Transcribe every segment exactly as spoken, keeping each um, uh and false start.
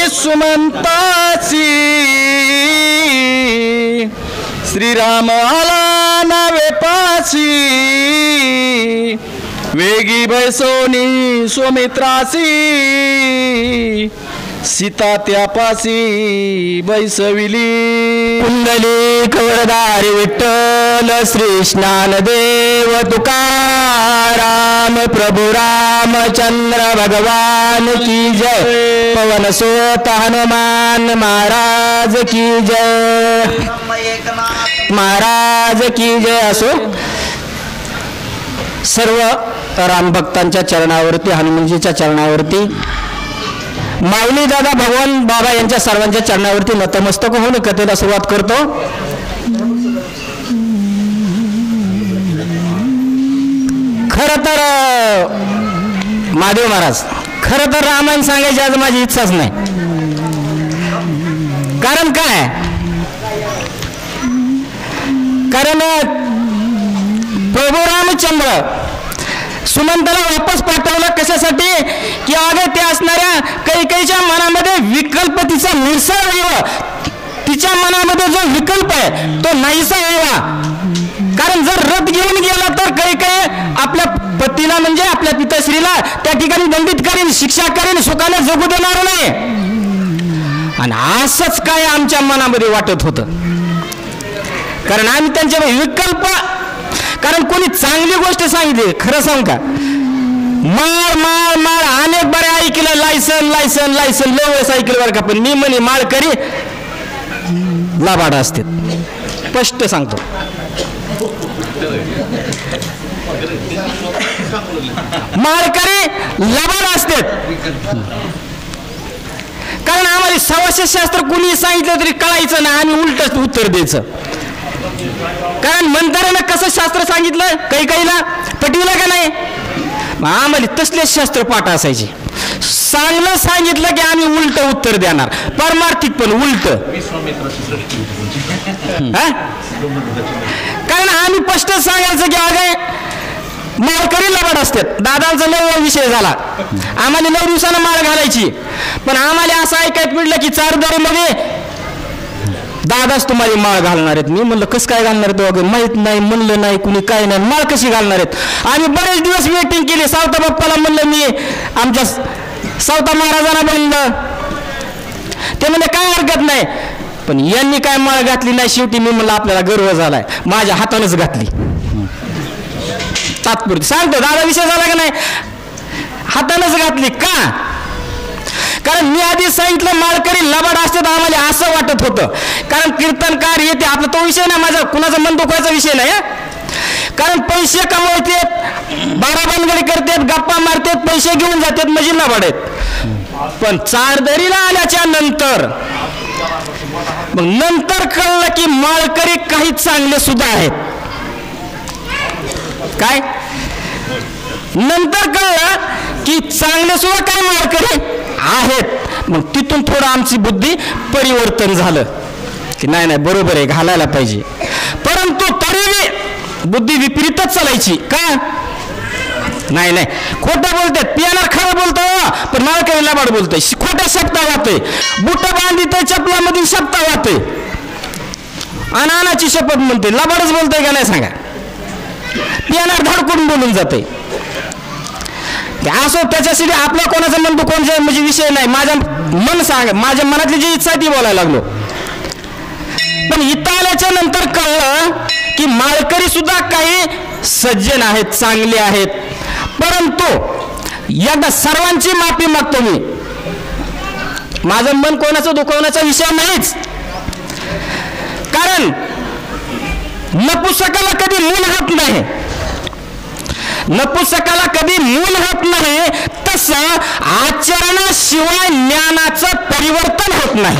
सुमंतासी श्रीराम आला नावे पासी वेगी बैसोनी सुमित्रासी सीता त्यापासी बैसविली कुंडली कवरदारी विठ्ठल श्री स्नानदेव तुकाराम प्रभु रामचंद्र भगवान की जय पवन सोत हनुमान महाराज की जय महाराज की जय असो सर्व रामभक्तांच्या चरणावरती हनुमानजीच्या चरणावरती माऊली दादा भगवान बाबा यांच्या सर्वांच्या चरणावरती नतमस्तक होऊन कथेला सुरुवात करतो. खरं तर महादेव महाराज खरं तर रामायण सांगायची आज माझी इच्छाच नाही. कारण काय कारण प्रभू रामचंद्र सुमंताला वापस पाठवलं कशासाठी की अगं ते असणाऱ्या कैकेयीच्या मनामध्ये विकल्प तिचा मिरसाळ व्हावा, तिच्या मनामध्ये जो विकल्प आहे तो नाहीसा व्हावा. कारण जर रथ घेऊन गेला तर कैकेयी आपल्या पतीला म्हणजे आपल्या पिताश्रीला त्या ठिकाणी दंडित करेल, शिक्षा करेल, सुखाने जगू देणार नाही. आणि असंच काय आमच्या मनामध्ये वाटत होतं. कारण आम्ही त्यांच्या विकल्प कारण कोणी चांगली गोष्ट सांगितली खरं सांग का माळ माळ माळ अनेक बरे ऐकलं लायसन लायसन लायसन लय वेळेस ऐकलं बरं का. पण मी म्हणे माळकरी लाबाड असते स्पष्ट सांगतो. माळकरी लाबाड असते कारण आम्हाला सवाशे शास्त्र कुणी सांगितलं तरी कळायचं ना आम्ही उलटच उत्तर द्यायचं. कारण मंत्रानं कसं शास्त्र सांगितलं कैकेयीला पटविलं का नाही. आम्हाला तसलेच शास्त्र पाठ असायचे. चांगलं सांगितलं की आम्ही उलट उत्तर देणार परमार्थिक पण उलट. कारण आम्ही स्पष्ट सांगायचं की अगं माळकरी लबाड असतात. दादांचा नवा विषय झाला आम्हाला नऊ दिवसानं माळ घालायची पण आम्हाला असं ऐकायला मिळलं की चारदारीमध्ये दादाच तुम्हाला माळ घालणार आहेत. मी म्हणलं कसं काय घालणार आहेत वगैरे माहीत नाही म्हणलं नाही कुणी काय नाही माळ कशी घालणार आहेत. आम्ही बरेच दिवस वेटिंग केली. सावता बाप्पाला म्हणलं मी आमच्या सावता महाराजांना म्हणलं ते म्हणले काय हरकत नाही पण यांनी काय माळ घातली नाही. शेवटी मी म्हणलं आपल्याला गर्व झालाय माझ्या हातानंच घातली तात्पुरती सांगतो. दादा विषय झाला का नाही हातानंच घातली का कारण मी आधी सांगितलं माळकरी लबाड असतात आम्हाला असं वाटत होतं. कारण कीर्तनकार येते आपला तो विषय नाही माझा कुणाचा मन दुखवायचा विषय नाही. कारण पैसे कमवतात बारा बांधगडी करतात गप्पा मारतात पैसे घेऊन जातात म्हणजे लबाड आहेत. पण चारदरीला आल्याच्या नंतर मग नंतर कळलं की माळकरी काही चांगले सुद्धा आहेत. काय नंतर कळलं की चांगले सुद्धा काय माळकरी आहेत. मग तिथून थोडं आमची बुद्धी परिवर्तन झालं की नाही नाही बरोबर आहे घालायला पाहिजे. परंतु तरी बुद्धी विपरीतच चालायची का नाही नाही खोटं बोलतात पियाला खरं बोलतो पण माळकरी लबाड बोलतोय. खोट्या शब्दा वाहतोय बुट बांधितोय चपलामध्ये शब्दा वाहतोय अनानाची शपथ म्हणतोय लबाडच बोलतोय का नाही सांगा. पियाला धडकून बोलून जातोय. असो त्याच्यासाठी आपला कोणाचं मन दुखवण्याचा म्हणजे विषय नाही. माझं मन सांग माझ्या मनातली जी इच्छा ती बोलायला लागलो. पण इथं आल्याच्या नंतर कळलं की माळकरी सुद्धा काही सज्जन आहेत चांगले आहेत. परंतु एकदा सर्वांची माफी मागतो मी. माझं मन कोणाचं दुखवण्याचा विषय नाहीच. कारण नपुसकाला कधी मूल होत नाही नपुसकाला कधी मूल होत नाही तसं आचरणाशिवाय ज्ञानाचं परिवर्तन होत नाही.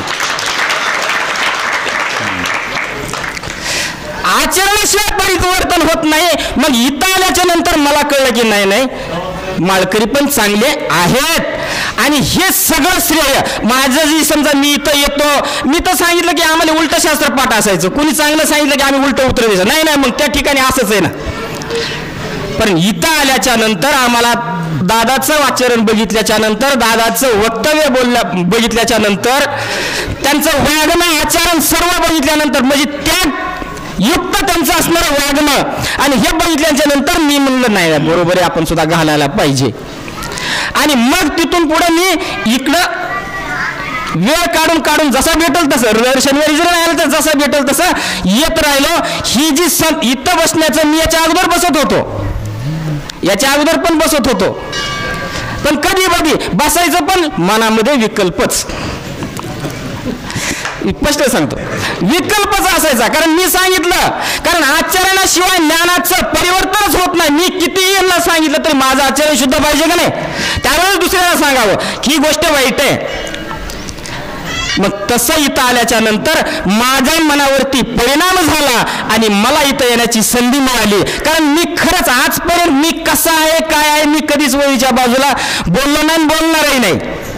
आचरणाशिवाय परिवर्तन होत नाही. मग इथं आल्याच्या नंतर मला कळलं की नाही नाही माळकरी पण चांगले आहेत आणि हे सगळं श्रेय माझं जी समजा मी इथं येतो मी तर सांगितलं की आम्हाला उलट शास्त्र पाठ असायचं. कुणी चांगलं सांगितलं की आम्ही उलट उत्तर द्यायचं नाही नाही मग त्या ठिकाणी असंच आहे ना. पण इथं आल्याच्या नंतर आम्हाला दादाचं आचरण बघितल्याच्या नंतर, दादाचं वक्तव्य बोलल्या बघितल्याच्या नंतर, त्यांचं वागणं आचरण सर्व बघितल्यानंतर, म्हणजे त्या युक्त त्यांचं असणारं वागणं आणि हे बघितल्याच्या नंतर मी म्हणलं नाही बरोबर आहे, आपण सुद्धा घालायला पाहिजे. आणि मग तिथून पुढे मी इकडं वेळ काढून काढून जसा भेटल तसं, रविवार शनिवारी जर राहिलं तर जसं भेटल तसं येत राहिलो. ही जी सं इथं बसण्याचं मी याच्या अगोदर बसत होतो, याच्या अगोदर पण बसत होतो, पण कधी कधी बसायचं पण मनामध्ये विकल्पच, स्पष्ट सांगतो विकल्पच असायचा. कारण मी सांगितलं, कारण आचरणाशिवाय ज्ञानाचं परिवर्तनच होत नाही. मी कितीही यांना सांगितलं तरी माझं आचरण शुद्ध पाहिजे का नाही, त्यावेळेस दुसऱ्याला सांगावं की ही गोष्ट वाईट आहे. मग तसं इथं आल्याच्या नंतर माझ्या मनावरती परिणाम झाला आणि मला इथं येण्याची संधी मिळाली. कारण मी खरंच आजपर्यंत मी कसा आहे काय आहे मी कधीच वळीच्या बाजूला बोललो नाही, बोलणारही नाही.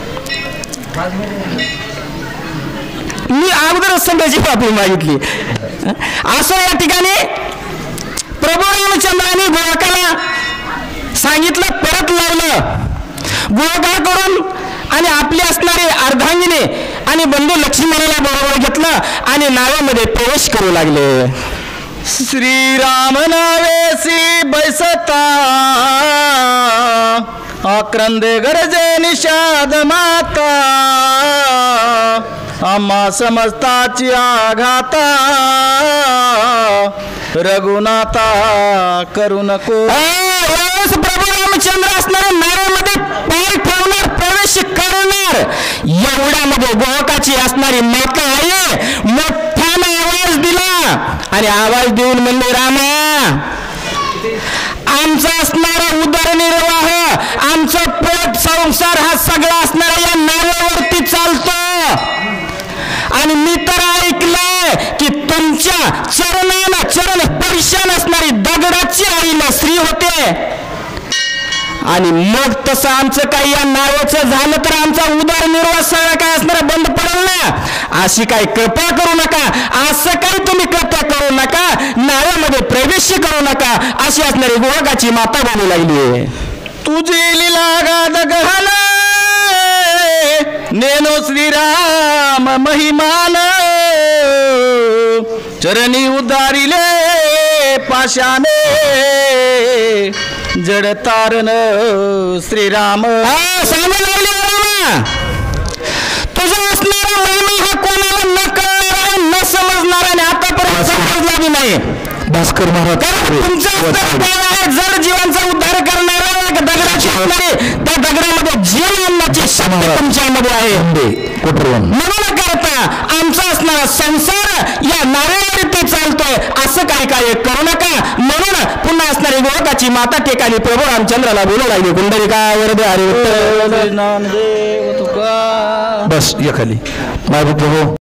मी अगोदरच संघाची माफी मागितली. असं या ठिकाणी प्रभू रामचंद्राने गोळकाला सांगितलं, परत लावलं. गोळकाकडून आणि आपली असणारे अर्धांगिनी आणि बंधू लक्ष्मणाला बरोबर घेतलं आणि नाव्यामध्ये प्रवेश करू लागले. श्रीराम नावेसी बैसता आक्रंदे गरजे निषाद माता, आम्हा समजताची आघाता रघुनाथा करू नको. प्रभू रामचंद्र असणाऱ्या नाव्यामध्ये पाय ठेवणार, प्रवेश करणार. एवढ्यामध्ये गोहकाची असणारी माता आहे, मोठ्याने आवाज दिला आणि आवाज देऊन म्हणले, रामा आमचा असणारा उदरनिर्वाह, आमचा पोट संसार हा सगळा असणारा या नाव्यावरती चालतो. आणि मी तर ऐकलंय की तुमच्या चरणाला चरण स्पर्शान असणारी दगडाची आईला स्त्री होते. आणि मग तसं आमचं काही या नावाचं झालं तर आमचा उदरनिर्वाह सगळं काय असणार बंद पडेल ना. अशी काही कृपा करू नका, असं काही तुम्ही कृपा करू नका, नावामध्ये प्रवेश करू नका, अशी असणारी गोळकाची माता बोलू लागली. तुझी लीला गाद गहन नेनो श्रीराम महिमान, चरणी उदारिले पाशाने जड तारण श्रीराम. सांगू लागले, तुझा असणारा महिमा हा कोणाला न कळणारा न समजणारा आणि आतापर्यंत समजला बी नाही. भास्कर महाराज तुमचा आहे जड जीवांचा उद्धार करणारा दगडाची असणारे, त्या दगडामध्ये जीवन अन्नाची शक्ती तुमच्यामध्ये आहे. म्हणून करता आमचा असणारा संसार या नाव्यावरती चालतोय, असं काही काय करू नका. म्हणून पुन्हा असणारी गोळकाची माता ठिकाणी प्रभू रामचंद्राला बोलू लागली, कुंडलिका वरदे हरी विठ्ठल. नामदेव तुका. बस या खाली माझे प्रभू.